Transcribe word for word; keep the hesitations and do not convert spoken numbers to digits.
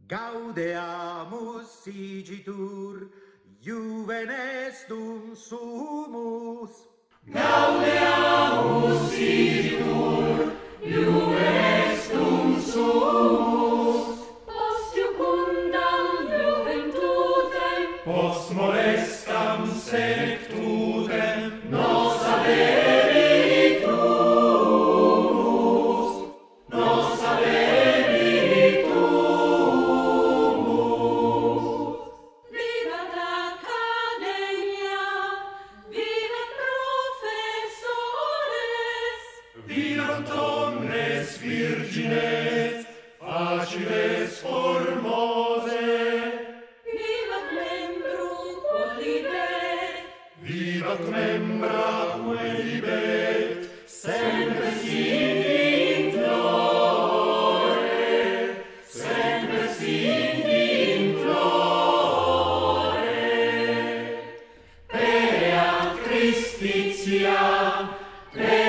Gaudeamus igitur, Juven estum sumus. Gaudeamus igitur, Juven estum sumus. Post iucundam juventutem, Post molestam senectutem, nos haberitus, nos haberitus. vivat academia, vivat professores, Vivant omnes virgines, faciles formose. vivat membrum quod libet, Vivat membra quae libet, semper sic in flore, semper sic in flore. Pereat Christitia, pereat